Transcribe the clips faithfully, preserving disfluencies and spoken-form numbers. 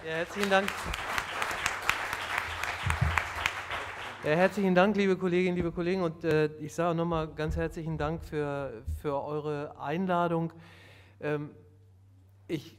Ja, herzlichen Dank. Ja, herzlichen Dank, liebe Kolleginnen, liebe Kollegen, und äh, ich sage nochmal ganz herzlichen Dank für, für eure Einladung. Ähm, ich,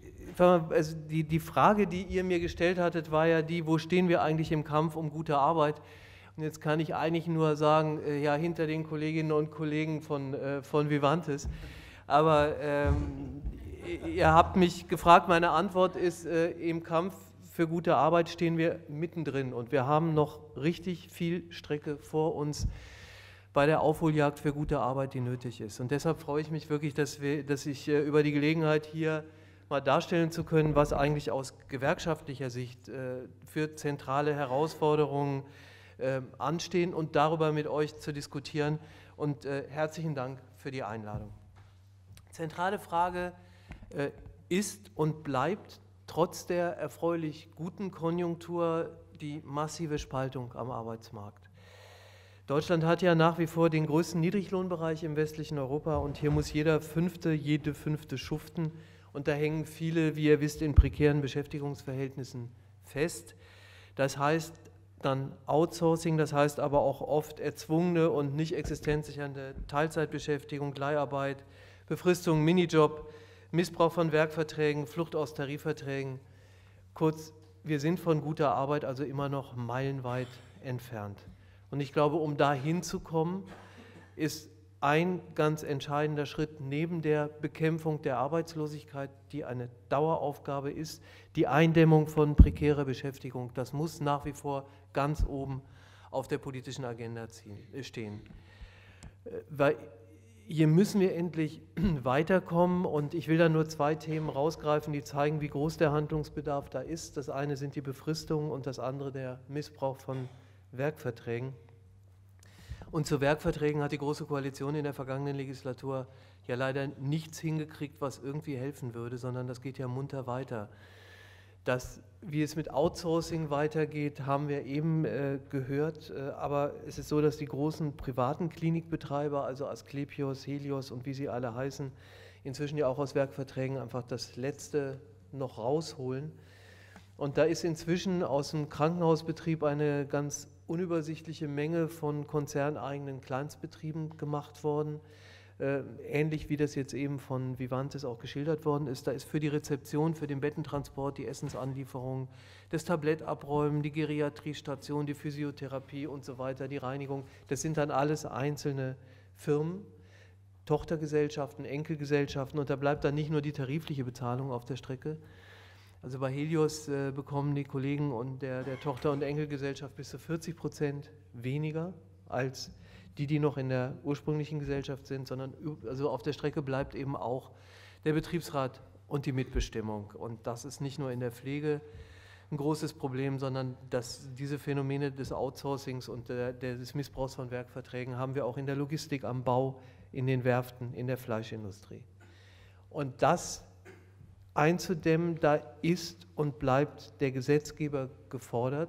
also die, die Frage, die ihr mir gestellt hattet, war ja die, wo stehen wir eigentlich im Kampf um gute Arbeit? Und jetzt kann ich eigentlich nur sagen, äh, ja, hinter den Kolleginnen und Kollegen von, äh, von Vivantes. Aber ähm, ihr habt mich gefragt, meine Antwort ist, äh, im Kampf für gute Arbeit stehen wir mittendrin und wir haben noch richtig viel Strecke vor uns bei der Aufholjagd für gute Arbeit, die nötig ist. Und deshalb freue ich mich wirklich, dass, wir, dass ich äh, über die Gelegenheit hier mal darstellen zu können, was eigentlich aus gewerkschaftlicher Sicht äh, für zentrale Herausforderungen äh, anstehen und darüber mit euch zu diskutieren. Und äh, herzlichen Dank für die Einladung. Zentrale Frage äh, ist und bleibt trotz der erfreulich guten Konjunktur die massive Spaltung am Arbeitsmarkt. Deutschland hat ja nach wie vor den größten Niedriglohnbereich im westlichen Europa und hier muss jeder Fünfte, jede Fünfte schuften und da hängen viele, wie ihr wisst, in prekären Beschäftigungsverhältnissen fest. Das heißt dann Outsourcing, das heißt aber auch oft erzwungene und nicht existenzsichernde Teilzeitbeschäftigung, Leiharbeit, Befristung, Minijob, Missbrauch von Werkverträgen, Flucht aus Tarifverträgen. Kurz, wir sind von guter Arbeit also immer noch meilenweit entfernt. Und ich glaube, um da hinzukommen, ist ein ganz entscheidender Schritt neben der Bekämpfung der Arbeitslosigkeit, die eine Daueraufgabe ist, die Eindämmung von prekärer Beschäftigung. Das muss nach wie vor ganz oben auf der politischen Agenda stehen. Weil hier müssen wir endlich weiterkommen und ich will da nur zwei Themen rausgreifen, die zeigen, wie groß der Handlungsbedarf da ist. Das eine sind die Befristungen und das andere der Missbrauch von Werkverträgen. Und zu Werkverträgen hat die Große Koalition in der vergangenen Legislatur ja leider nichts hingekriegt, was irgendwie helfen würde, sondern das geht ja munter weiter. Das, wie es mit Outsourcing weitergeht, haben wir eben äh, gehört, äh, aber es ist so, dass die großen privaten Klinikbetreiber, also Asklepios, Helios und wie sie alle heißen, inzwischen ja auch aus Werkverträgen einfach das Letzte noch rausholen. Und da ist inzwischen aus dem Krankenhausbetrieb eine ganz unübersichtliche Menge von konzerneigenen Kleinstbetrieben gemacht worden. Äh, ähnlich wie das jetzt eben von Vivantes auch geschildert worden ist. Da ist für die Rezeption, für den Bettentransport, die Essensanlieferung, das Tablettabräumen, die Geriatriestation, die Physiotherapie und so weiter, die Reinigung, das sind dann alles einzelne Firmen, Tochtergesellschaften, Enkelgesellschaften und da bleibt dann nicht nur die tarifliche Bezahlung auf der Strecke. Also bei Helios äh, bekommen die Kollegen und der, der Tochter- und Enkelgesellschaft bis zu vierzig Prozent weniger als die, die noch in der ursprünglichen Gesellschaft sind, sondern also auf der Strecke bleibt eben auch der Betriebsrat und die Mitbestimmung. Und das ist nicht nur in der Pflege ein großes Problem, sondern dass diese Phänomene des Outsourcings und der, des Missbrauchs von Werkverträgen haben wir auch in der Logistik, am Bau, in den Werften, in der Fleischindustrie. Und das einzudämmen, da ist und bleibt der Gesetzgeber gefordert.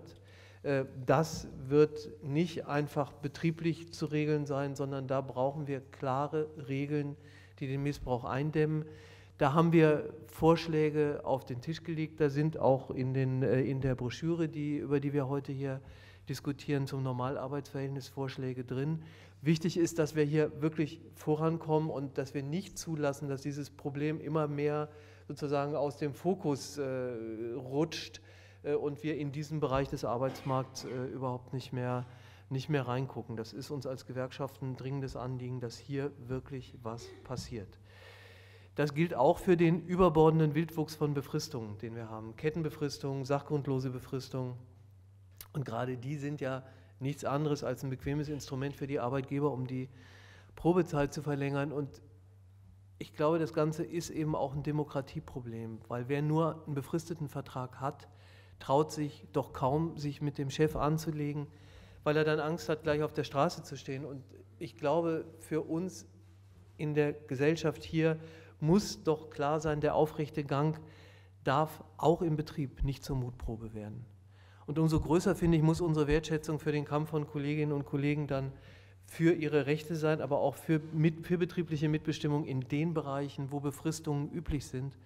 Das wird nicht einfach betrieblich zu regeln sein, sondern da brauchen wir klare Regeln, die den Missbrauch eindämmen. Da haben wir Vorschläge auf den Tisch gelegt, da sind auch in, den, in der Broschüre, die, über die wir heute hier diskutieren, zum Normalarbeitsverhältnis Vorschläge drin. Wichtig ist, dass wir hier wirklich vorankommen und dass wir nicht zulassen, dass dieses Problem immer mehr sozusagen aus dem Fokus äh, rutscht, und wir in diesen Bereich des Arbeitsmarkts äh, überhaupt nicht mehr, nicht mehr reingucken. Das ist uns als Gewerkschaften ein dringendes Anliegen, dass hier wirklich was passiert. Das gilt auch für den überbordenden Wildwuchs von Befristungen, den wir haben. Kettenbefristungen, sachgrundlose Befristungen. Und gerade die sind ja nichts anderes als ein bequemes Instrument für die Arbeitgeber, um die Probezeit zu verlängern. Und ich glaube, das Ganze ist eben auch ein Demokratieproblem, weil wer nur einen befristeten Vertrag hat, traut sich doch kaum, sich mit dem Chef anzulegen, weil er dann Angst hat, gleich auf der Straße zu stehen. Und ich glaube, für uns in der Gesellschaft hier muss doch klar sein, der aufrechte Gang darf auch im Betrieb nicht zur Mutprobe werden. Und umso größer, finde ich, muss unsere Wertschätzung für den Kampf von Kolleginnen und Kollegen dann für ihre Rechte sein, aber auch für, mit, für betriebliche Mitbestimmung in den Bereichen, wo Befristungen üblich sind.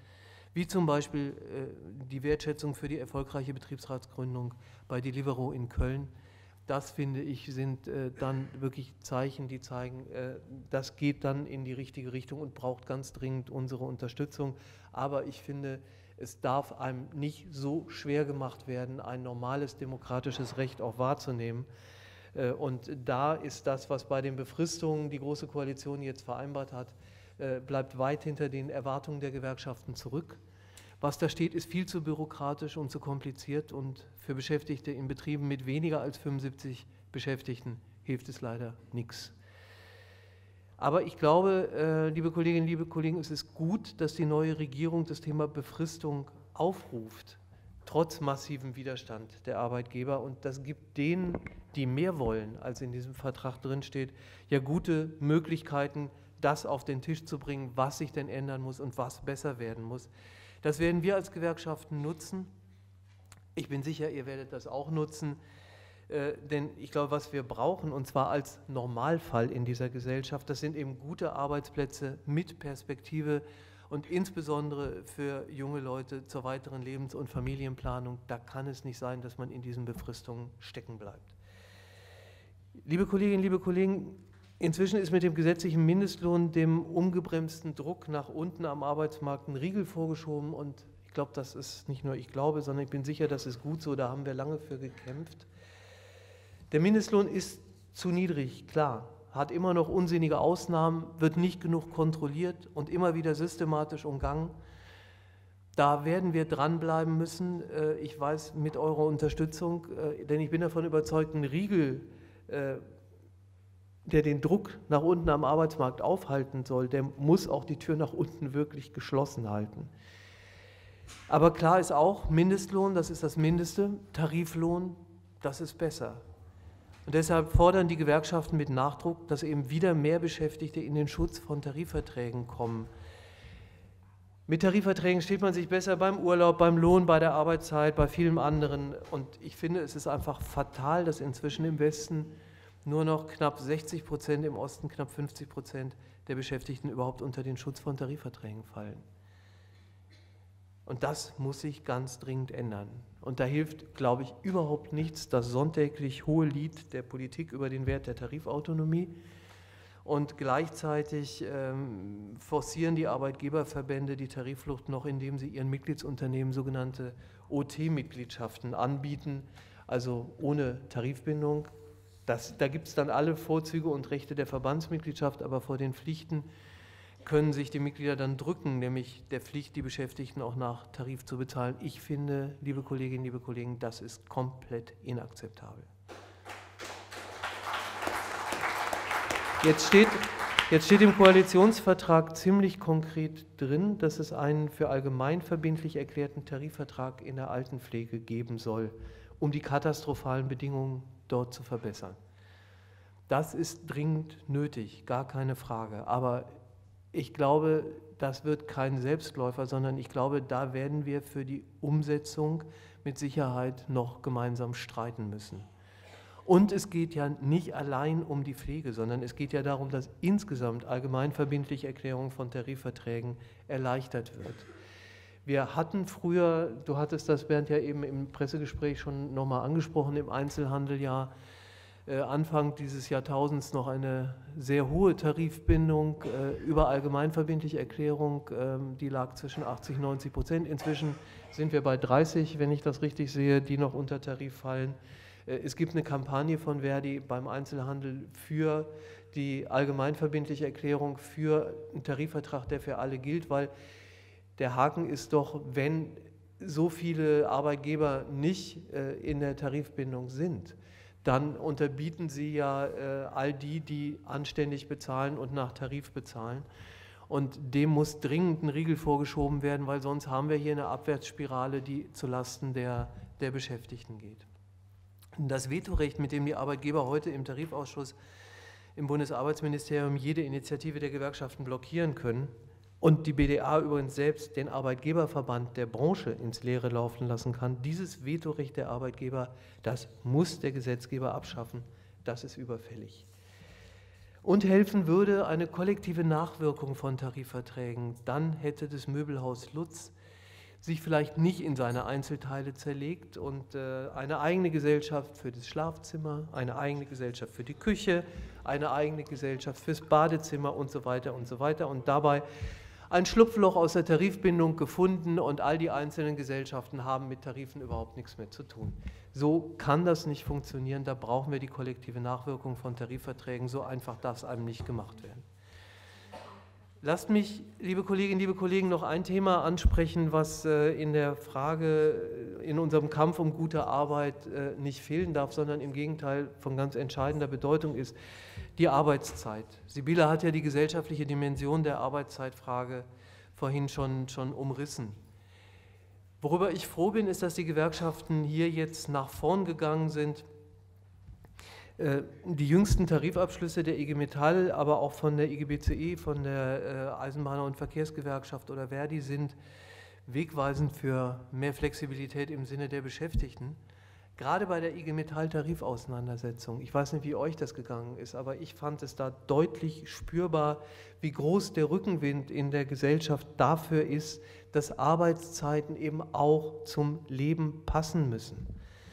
wie zum Beispiel äh, die Wertschätzung für die erfolgreiche Betriebsratsgründung bei Deliveroo in Köln. Das, finde ich, sind äh, dann wirklich Zeichen, die zeigen, äh, das geht dann in die richtige Richtung und braucht ganz dringend unsere Unterstützung. Aber ich finde, es darf einem nicht so schwer gemacht werden, ein normales demokratisches Recht auch wahrzunehmen. Äh, und da ist das, was bei den Befristungen die Große Koalition jetzt vereinbart hat, äh, bleibt weit hinter den Erwartungen der Gewerkschaften zurück. Was da steht, ist viel zu bürokratisch und zu kompliziert und für Beschäftigte in Betrieben mit weniger als fünfundsiebzig Beschäftigten hilft es leider nichts. Aber ich glaube, äh, liebe Kolleginnen, liebe Kollegen, es ist gut, dass die neue Regierung das Thema Befristung aufruft, trotz massivem Widerstand der Arbeitgeber. Und das gibt denen, die mehr wollen, als in diesem Vertrag drinsteht, ja gute Möglichkeiten, das auf den Tisch zu bringen, was sich denn ändern muss und was besser werden muss. Das werden wir als Gewerkschaften nutzen. Ich bin sicher, ihr werdet das auch nutzen, äh, denn ich glaube, was wir brauchen, und zwar als Normalfall in dieser Gesellschaft, das sind eben gute Arbeitsplätze mit Perspektive und insbesondere für junge Leute zur weiteren Lebens- und Familienplanung. Da kann es nicht sein, dass man in diesen Befristungen stecken bleibt. Liebe Kolleginnen, liebe Kollegen, inzwischen ist mit dem gesetzlichen Mindestlohn dem ungebremsten Druck nach unten am Arbeitsmarkt ein Riegel vorgeschoben und ich glaube, das ist nicht nur ich glaube, sondern ich bin sicher, das ist gut so, da haben wir lange für gekämpft. Der Mindestlohn ist zu niedrig, klar, hat immer noch unsinnige Ausnahmen, wird nicht genug kontrolliert und immer wieder systematisch umgangen. Da werden wir dranbleiben müssen, ich weiß, mit eurer Unterstützung, denn ich bin davon überzeugt, ein Riegel, der den Druck nach unten am Arbeitsmarkt aufhalten soll, der muss auch die Tür nach unten wirklich geschlossen halten. Aber klar ist auch, Mindestlohn, das ist das Mindeste, Tariflohn, das ist besser. Und deshalb fordern die Gewerkschaften mit Nachdruck, dass eben wieder mehr Beschäftigte in den Schutz von Tarifverträgen kommen. Mit Tarifverträgen steht man sich besser beim Urlaub, beim Lohn, bei der Arbeitszeit, bei vielem anderen. Und ich finde, es ist einfach fatal, dass inzwischen im Westen nur noch knapp sechzig Prozent, im Osten knapp fünfzig Prozent der Beschäftigten überhaupt unter den Schutz von Tarifverträgen fallen. Und das muss sich ganz dringend ändern. Und da hilft, glaube ich, überhaupt nichts das sonntäglich hohe Lied der Politik über den Wert der Tarifautonomie. Und gleichzeitig ähm, forcieren die Arbeitgeberverbände die Tarifflucht noch, indem sie ihren Mitgliedsunternehmen sogenannte O T-Mitgliedschaften anbieten, also ohne Tarifbindung. Das, da gibt es dann alle Vorzüge und Rechte der Verbandsmitgliedschaft, aber vor den Pflichten können sich die Mitglieder dann drücken, nämlich der Pflicht, die Beschäftigten auch nach Tarif zu bezahlen. Ich finde, liebe Kolleginnen, liebe Kollegen, das ist komplett inakzeptabel. Jetzt steht, jetzt steht im Koalitionsvertrag ziemlich konkret drin, dass es einen für allgemein verbindlich erklärten Tarifvertrag in der Altenpflege geben soll, um die katastrophalen Bedingungen dort zu verbessern. Das ist dringend nötig, gar keine Frage. Aber ich glaube, das wird kein Selbstläufer, sondern ich glaube, da werden wir für die Umsetzung mit Sicherheit noch gemeinsam streiten müssen. Und es geht ja nicht allein um die Pflege, sondern es geht ja darum, dass insgesamt allgemeinverbindliche Erklärung von Tarifverträgen erleichtert wird. Wir hatten früher, du hattest das, Bernd, ja eben im Pressegespräch schon nochmal angesprochen, im Einzelhandel ja äh, Anfang dieses Jahrtausends noch eine sehr hohe Tarifbindung äh, über allgemeinverbindliche Erklärung, äh, die lag zwischen achtzig und neunzig Prozent. Inzwischen sind wir bei dreißig, wenn ich das richtig sehe, die noch unter Tarif fallen. Äh, es gibt eine Kampagne von Verdi beim Einzelhandel für die allgemeinverbindliche Erklärung, für einen Tarifvertrag, der für alle gilt, weil der Haken ist doch, wenn so viele Arbeitgeber nicht äh, in der Tarifbindung sind, dann unterbieten sie ja äh, all die, die anständig bezahlen und nach Tarif bezahlen. Und dem muss dringend ein Riegel vorgeschoben werden, weil sonst haben wir hier eine Abwärtsspirale, die zulasten der, der Beschäftigten geht. Das Vetorecht, mit dem die Arbeitgeber heute im Tarifausschuss im Bundesarbeitsministerium jede Initiative der Gewerkschaften blockieren können, und die B D A übrigens selbst den Arbeitgeberverband der Branche ins Leere laufen lassen kann, dieses Vetorecht der Arbeitgeber, das muss der Gesetzgeber abschaffen, das ist überfällig. Und helfen würde eine kollektive Nachwirkung von Tarifverträgen, dann hätte das Möbelhaus Lutz sich vielleicht nicht in seine Einzelteile zerlegt und äh, eine eigene Gesellschaft für das Schlafzimmer, eine eigene Gesellschaft für die Küche, eine eigene Gesellschaft fürs Badezimmer und so weiter und so weiter und dabei ein Schlupfloch aus der Tarifbindung gefunden und all die einzelnen Gesellschaften haben mit Tarifen überhaupt nichts mehr zu tun. So kann das nicht funktionieren, da brauchen wir die kollektive Nachwirkung von Tarifverträgen, so einfach darf es einem nicht gemacht werden. Lasst mich, liebe Kolleginnen, liebe Kollegen, noch ein Thema ansprechen, was in der Frage, in unserem Kampf um gute Arbeit nicht fehlen darf, sondern im Gegenteil von ganz entscheidender Bedeutung ist, die Arbeitszeit. Sibylle hat ja die gesellschaftliche Dimension der Arbeitszeitfrage vorhin schon, schon umrissen. Worüber ich froh bin, ist, dass die Gewerkschaften hier jetzt nach vorn gegangen sind. Die jüngsten Tarifabschlüsse der I G Metall, aber auch von der I G B C E, von der Eisenbahner- und Verkehrsgewerkschaft oder Verdi sind wegweisend für mehr Flexibilität im Sinne der Beschäftigten. Gerade bei der I G Metall Tarifauseinandersetzung, ich weiß nicht, wie euch das gegangen ist, aber ich fand es da deutlich spürbar, wie groß der Rückenwind in der Gesellschaft dafür ist, dass Arbeitszeiten eben auch zum Leben passen müssen.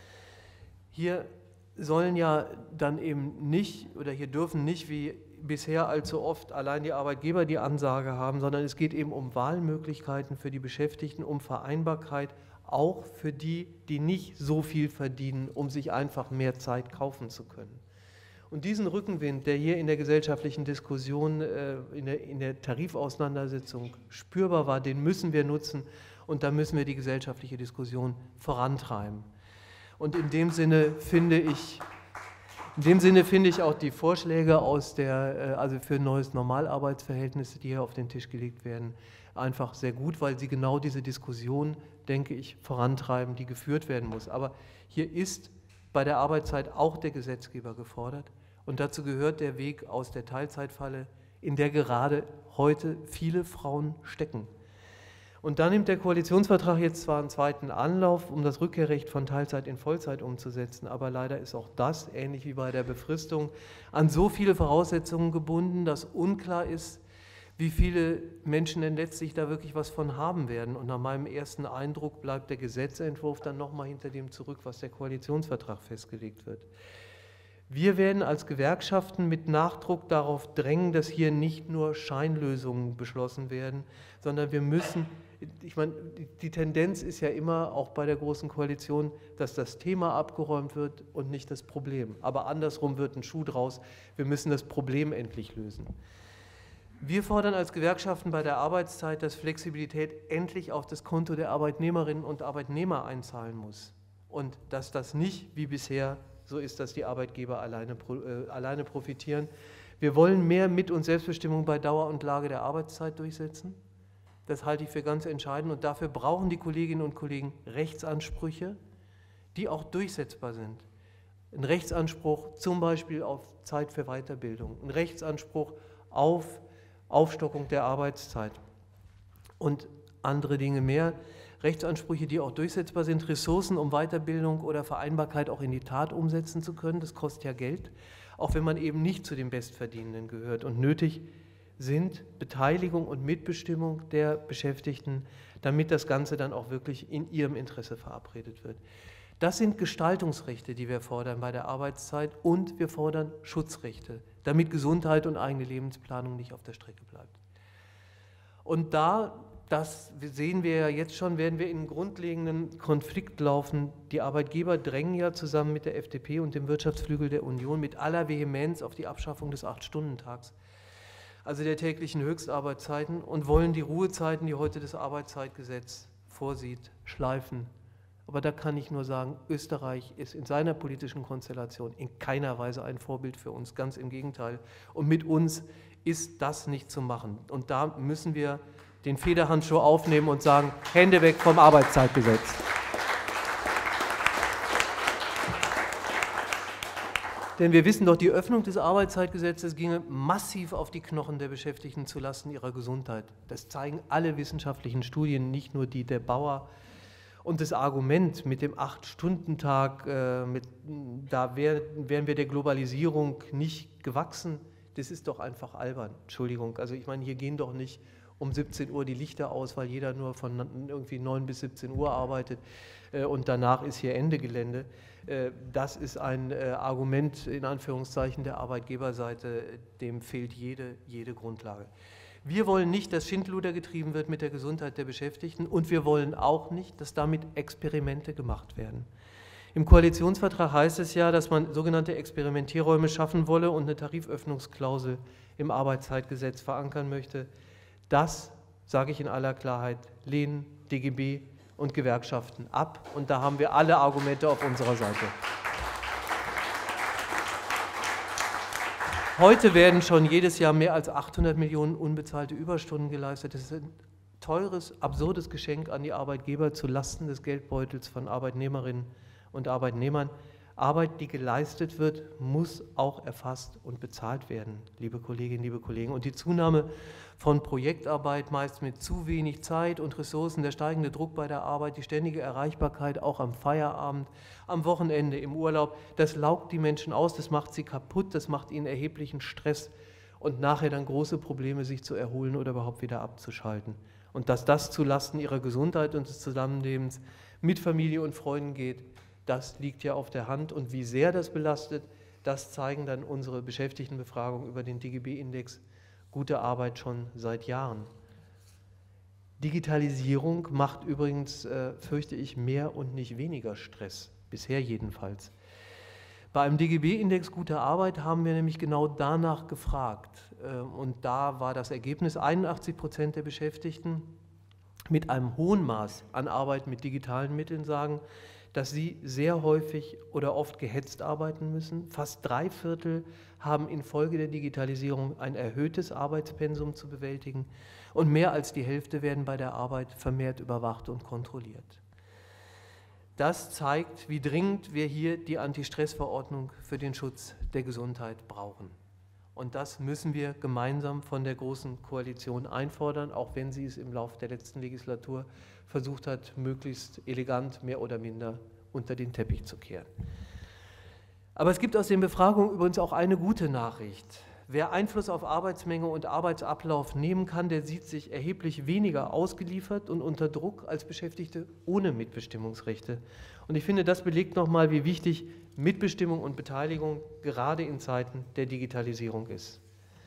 Hier sollen ja dann eben nicht oder hier dürfen nicht wie bisher allzu oft allein die Arbeitgeber die Ansage haben, sondern es geht eben um Wahlmöglichkeiten für die Beschäftigten, um Vereinbarkeit, auch für die, die nicht so viel verdienen, um sich einfach mehr Zeit kaufen zu können. Und diesen Rückenwind, der hier in der gesellschaftlichen Diskussion, in der, in der Tarifauseinandersetzung spürbar war, den müssen wir nutzen und da müssen wir die gesellschaftliche Diskussion vorantreiben. Und in dem Sinne finde ich, in dem Sinne finde ich auch die Vorschläge aus der, also für ein neues Normalarbeitsverhältnis, die hier auf den Tisch gelegt werden, einfach sehr gut, weil sie genau diese Diskussion, denke ich, vorantreiben, die geführt werden muss. Aber hier ist bei der Arbeitszeit auch der Gesetzgeber gefordert und dazu gehört der Weg aus der Teilzeitfalle, in der gerade heute viele Frauen stecken. Und da nimmt der Koalitionsvertrag jetzt zwar einen zweiten Anlauf, um das Rückkehrrecht von Teilzeit in Vollzeit umzusetzen, aber leider ist auch das, ähnlich wie bei der Befristung, an so viele Voraussetzungen gebunden, dass unklar ist, wie viele Menschen denn letztlich da wirklich was von haben werden. Und nach meinem ersten Eindruck bleibt der Gesetzentwurf dann nochmal hinter dem zurück, was der Koalitionsvertrag festgelegt wird. Wir werden als Gewerkschaften mit Nachdruck darauf drängen, dass hier nicht nur Scheinlösungen beschlossen werden, sondern wir müssen, ich meine, die Tendenz ist ja immer, auch bei der Großen Koalition, dass das Thema abgeräumt wird und nicht das Problem. Aber andersrum wird ein Schuh draus, wir müssen das Problem endlich lösen. Wir fordern als Gewerkschaften bei der Arbeitszeit, dass Flexibilität endlich auf das Konto der Arbeitnehmerinnen und Arbeitnehmer einzahlen muss und dass das nicht wie bisher so ist, dass die Arbeitgeber alleine, äh, alleine profitieren. Wir wollen mehr Mit- und Selbstbestimmung bei Dauer und Lage der Arbeitszeit durchsetzen. Das halte ich für ganz entscheidend und dafür brauchen die Kolleginnen und Kollegen Rechtsansprüche, die auch durchsetzbar sind. Ein Rechtsanspruch zum Beispiel auf Zeit für Weiterbildung, ein Rechtsanspruch auf Aufstockung der Arbeitszeit und andere Dinge mehr. Rechtsansprüche, die auch durchsetzbar sind, Ressourcen, um Weiterbildung oder Vereinbarkeit auch in die Tat umsetzen zu können. Das kostet ja Geld, auch wenn man eben nicht zu den Bestverdienenden gehört. Und nötig sind Beteiligung und Mitbestimmung der Beschäftigten, damit das Ganze dann auch wirklich in ihrem Interesse verabredet wird. Das sind Gestaltungsrechte, die wir fordern bei der Arbeitszeit und wir fordern Schutzrechte, damit Gesundheit und eigene Lebensplanung nicht auf der Strecke bleibt. Und da, das sehen wir ja jetzt schon, werden wir in einen grundlegenden Konflikt laufen. Die Arbeitgeber drängen ja zusammen mit der F D P und dem Wirtschaftsflügel der Union mit aller Vehemenz auf die Abschaffung des Acht-Stunden-Tags, also der täglichen Höchstarbeitszeiten, und wollen die Ruhezeiten, die heute das Arbeitszeitgesetz vorsieht, schleifen. Aber da kann ich nur sagen, Österreich ist in seiner politischen Konstellation in keiner Weise ein Vorbild für uns, ganz im Gegenteil. Und mit uns ist das nicht zu machen. Und da müssen wir den Federhandschuh aufnehmen und sagen, Hände weg vom Arbeitszeitgesetz. Denn wir wissen doch, die Öffnung des Arbeitszeitgesetzes ginge massiv auf die Knochen der Beschäftigten zulasten ihrer Gesundheit. Das zeigen alle wissenschaftlichen Studien, nicht nur die der Bauer. Und das Argument mit dem Acht-Stunden-Tag, äh, mit, da wär, wären wir der Globalisierung nicht gewachsen, das ist doch einfach albern. Entschuldigung, also ich meine, hier gehen doch nicht um siebzehn Uhr die Lichter aus, weil jeder nur von irgendwie neun bis siebzehn Uhr arbeitet äh, und danach ist hier Ende Gelände. Äh, das ist ein äh, Argument in Anführungszeichen der Arbeitgeberseite, dem fehlt jede, jede Grundlage. Wir wollen nicht, dass Schindluder getrieben wird mit der Gesundheit der Beschäftigten und wir wollen auch nicht, dass damit Experimente gemacht werden. Im Koalitionsvertrag heißt es ja, dass man sogenannte Experimentierräume schaffen wolle und eine Tariföffnungsklausel im Arbeitszeitgesetz verankern möchte. Das, sage ich in aller Klarheit, lehnen D G B und Gewerkschaften ab und da haben wir alle Argumente auf unserer Seite. Heute werden schon jedes Jahr mehr als achthundert Millionen unbezahlte Überstunden geleistet. Das ist ein teures, absurdes Geschenk an die Arbeitgeber zu Lasten des Geldbeutels von Arbeitnehmerinnen und Arbeitnehmern. Arbeit, die geleistet wird, muss auch erfasst und bezahlt werden, liebe Kolleginnen, liebe Kollegen. Und die Zunahme von Projektarbeit, meist mit zu wenig Zeit und Ressourcen, der steigende Druck bei der Arbeit, die ständige Erreichbarkeit auch am Feierabend, am Wochenende, im Urlaub, das laugt die Menschen aus, das macht sie kaputt, das macht ihnen erheblichen Stress und nachher dann große Probleme, sich zu erholen oder überhaupt wieder abzuschalten. Und dass das zulasten ihrer Gesundheit und des Zusammenlebens mit Familie und Freunden geht, das liegt ja auf der Hand und wie sehr das belastet, das zeigen dann unsere Beschäftigtenbefragungen über den D G B-Index Gute Arbeit schon seit Jahren. Digitalisierung macht übrigens, äh, fürchte ich, mehr und nicht weniger Stress, bisher jedenfalls. Bei einem D G B-Index Gute Arbeit haben wir nämlich genau danach gefragt äh, und da war das Ergebnis, einundachtzig Prozent der Beschäftigten mit einem hohen Maß an Arbeit mit digitalen Mitteln sagen, dass sie sehr häufig oder oft gehetzt arbeiten müssen. Fast drei Viertel haben infolge der Digitalisierung ein erhöhtes Arbeitspensum zu bewältigen und mehr als die Hälfte werden bei der Arbeit vermehrt überwacht und kontrolliert. Das zeigt, wie dringend wir hier die Anti-Stress-Verordnung für den Schutz der Gesundheit brauchen. Und das müssen wir gemeinsam von der Großen Koalition einfordern, auch wenn sie es im Laufe der letzten Legislatur versucht hat, möglichst elegant, mehr oder minder unter den Teppich zu kehren. Aber es gibt aus den Befragungen übrigens auch eine gute Nachricht. Wer Einfluss auf Arbeitsmenge und Arbeitsablauf nehmen kann, der sieht sich erheblich weniger ausgeliefert und unter Druck als Beschäftigte ohne Mitbestimmungsrechte. Und ich finde, das belegt nochmal, wie wichtig Mitbestimmung und Beteiligung gerade in Zeiten der Digitalisierung ist.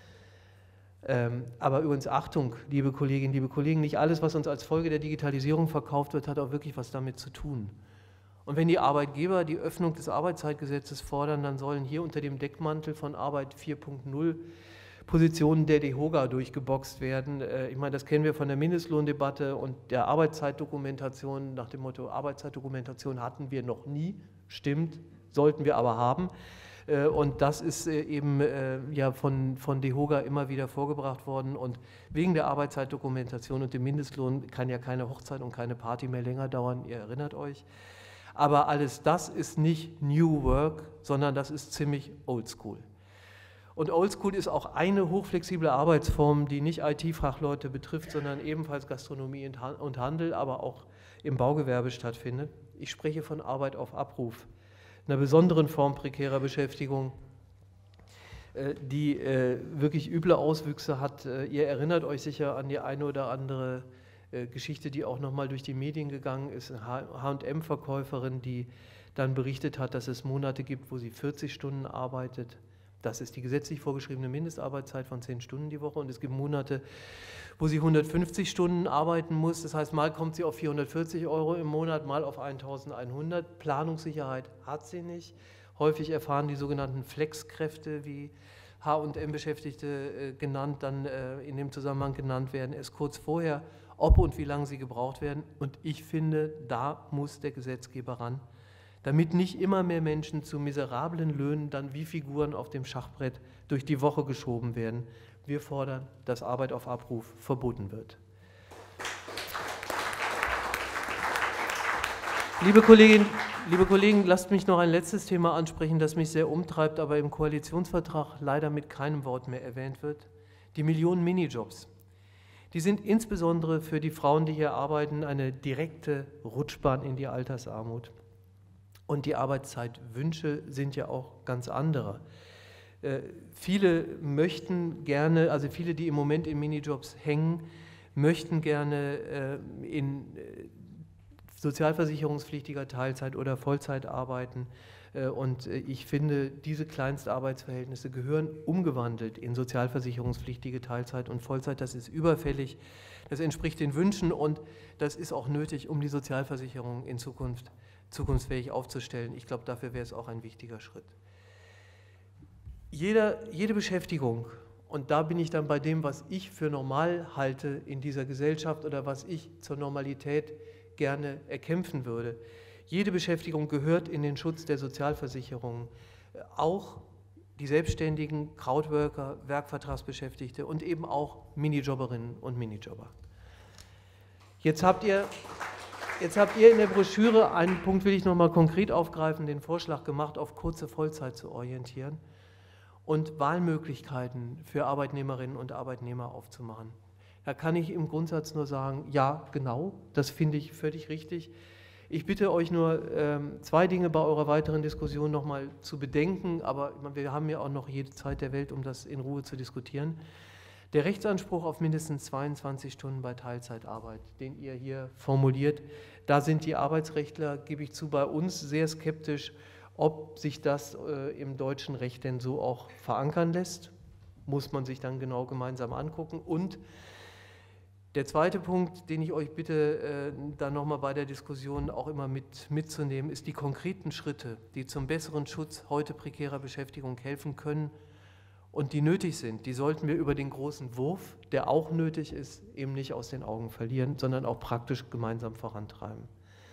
Ähm, aber übrigens Achtung, liebe Kolleginnen, liebe Kollegen, nicht alles, was uns als Folge der Digitalisierung verkauft wird, hat auch wirklich was damit zu tun. Und wenn die Arbeitgeber die Öffnung des Arbeitszeitgesetzes fordern, dann sollen hier unter dem Deckmantel von Arbeit vier Punkt null Positionen der DEHOGA durchgeboxt werden. Ich meine, das kennen wir von der Mindestlohndebatte und der Arbeitszeitdokumentation. Nach dem Motto, Arbeitszeitdokumentation hatten wir noch nie, stimmt, sollten wir aber haben. Und das ist eben ja von, von DEHOGA immer wieder vorgebracht worden. Und wegen der Arbeitszeitdokumentation und dem Mindestlohn kann ja keine Hochzeit und keine Party mehr länger dauern, ihr erinnert euch. Aber alles das ist nicht New Work, sondern das ist ziemlich Oldschool. Und Oldschool ist auch eine hochflexible Arbeitsform, die nicht I T-Fachleute betrifft, sondern ebenfalls Gastronomie und Handel, aber auch im Baugewerbe stattfindet. Ich spreche von Arbeit auf Abruf, einer besonderen Form prekärer Beschäftigung, die wirklich üble Auswüchse hat. Ihr erinnert euch sicher an die eine oder andere Geschichte, die auch nochmal durch die Medien gegangen ist, eine H und M-Verkäuferin, die dann berichtet hat, dass es Monate gibt, wo sie vierzig Stunden arbeitet. Das ist die gesetzlich vorgeschriebene Mindestarbeitszeit von zehn Stunden die Woche. Und es gibt Monate, wo sie hundertfünfzig Stunden arbeiten muss. Das heißt, mal kommt sie auf vierhundertvierzig Euro im Monat, mal auf eintausendeinhundert. Planungssicherheit hat sie nicht. Häufig erfahren die sogenannten Flexkräfte, wie H und M-Beschäftigte genannt, dann in dem Zusammenhang genannt werden, erst kurz vorher, ob und wie lange sie gebraucht werden. Und ich finde, da muss der Gesetzgeber ran, damit nicht immer mehr Menschen zu miserablen Löhnen dann wie Figuren auf dem Schachbrett durch die Woche geschoben werden. Wir fordern, dass Arbeit auf Abruf verboten wird. Liebe Kolleginnen, liebe Kollegen, lasst mich noch ein letztes Thema ansprechen, das mich sehr umtreibt, aber im Koalitionsvertrag leider mit keinem Wort mehr erwähnt wird. Die Millionen Minijobs. Die sind insbesondere für die Frauen, die hier arbeiten, eine direkte Rutschbahn in die Altersarmut. Und die Arbeitszeitwünsche sind ja auch ganz andere. Äh, viele möchten gerne, also viele, die im Moment in Minijobs hängen, möchten gerne äh, in sozialversicherungspflichtiger Teilzeit oder Vollzeit arbeiten. Und ich finde, diese Kleinstarbeitsverhältnisse gehören umgewandelt in sozialversicherungspflichtige Teilzeit und Vollzeit. Das ist überfällig, das entspricht den Wünschen und das ist auch nötig, um die Sozialversicherung in Zukunft zukunftsfähig aufzustellen. Ich glaube, dafür wäre es auch ein wichtiger Schritt. Jeder, jede Beschäftigung, und da bin ich dann bei dem, was ich für normal halte in dieser Gesellschaft oder was ich zur Normalität gerne erkämpfen würde. Jede Beschäftigung gehört in den Schutz der Sozialversicherungen, auch die Selbstständigen, Crowdworker, Werkvertragsbeschäftigte und eben auch Minijobberinnen und Minijobber. Jetzt habt ihr, jetzt habt ihr in der Broschüre, einen Punkt will ich noch mal konkret aufgreifen, den Vorschlag gemacht, auf kurze Vollzeit zu orientieren und Wahlmöglichkeiten für Arbeitnehmerinnen und Arbeitnehmer aufzumachen. Da kann ich im Grundsatz nur sagen, ja, genau, das finde ich völlig richtig. Ich bitte euch nur, ähm, zwei Dinge bei eurer weiteren Diskussion noch mal zu bedenken, aber wir haben ja auch noch jede Zeit der Welt, um das in Ruhe zu diskutieren. Der Rechtsanspruch auf mindestens zweiundzwanzig Stunden bei Teilzeitarbeit, den ihr hier formuliert, da sind die Arbeitsrechtler, gebe ich zu, bei uns sehr skeptisch, ob sich das äh, im deutschen Recht denn so auch verankern lässt. Muss man sich dann genau gemeinsam angucken. Und der zweite Punkt, den ich euch bitte, äh, dann nochmal bei der Diskussion auch immer mit, mitzunehmen, ist die konkreten Schritte, die zum besseren Schutz heute prekärer Beschäftigung helfen können und die nötig sind. Die sollten wir über den großen Wurf, der auch nötig ist, eben nicht aus den Augen verlieren, sondern auch praktisch gemeinsam vorantreiben.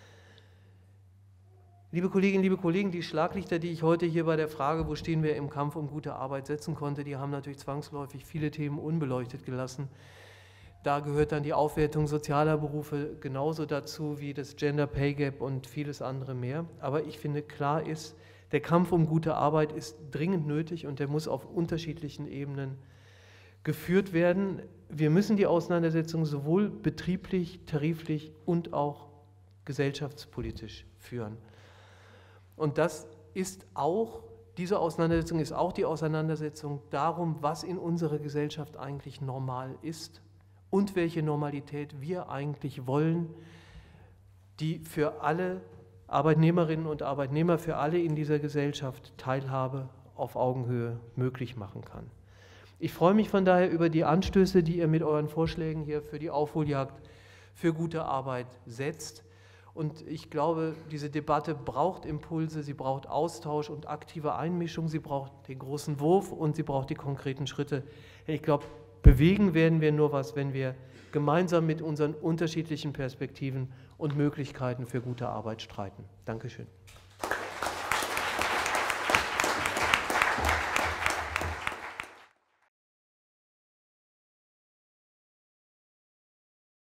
Liebe Kolleginnen, liebe Kollegen, die Schlaglichter, die ich heute hier bei der Frage, wo stehen wir im Kampf um gute Arbeit, setzen konnte, die haben natürlich zwangsläufig viele Themen unbeleuchtet gelassen. Da gehört dann die Aufwertung sozialer Berufe genauso dazu wie das Gender Pay Gap und vieles andere mehr. Aber ich finde, klar ist, der Kampf um gute Arbeit ist dringend nötig und der muss auf unterschiedlichen Ebenen geführt werden. Wir müssen die Auseinandersetzung sowohl betrieblich, tariflich und auch gesellschaftspolitisch führen. Und das ist auch, diese Auseinandersetzung ist auch die Auseinandersetzung darum, was in unserer Gesellschaft eigentlich normal ist und welche Normalität wir eigentlich wollen, die für alle Arbeitnehmerinnen und Arbeitnehmer, für alle in dieser Gesellschaft Teilhabe auf Augenhöhe möglich machen kann. Ich freue mich von daher über die Anstöße, die ihr mit euren Vorschlägen hier für die Aufholjagd für gute Arbeit setzt. Und ich glaube, diese Debatte braucht Impulse, sie braucht Austausch und aktive Einmischung, sie braucht den großen Wurf und sie braucht die konkreten Schritte. Ich glaube, bewegen werden wir nur was, wenn wir gemeinsam mit unseren unterschiedlichen Perspektiven und Möglichkeiten für gute Arbeit streiten. Dankeschön.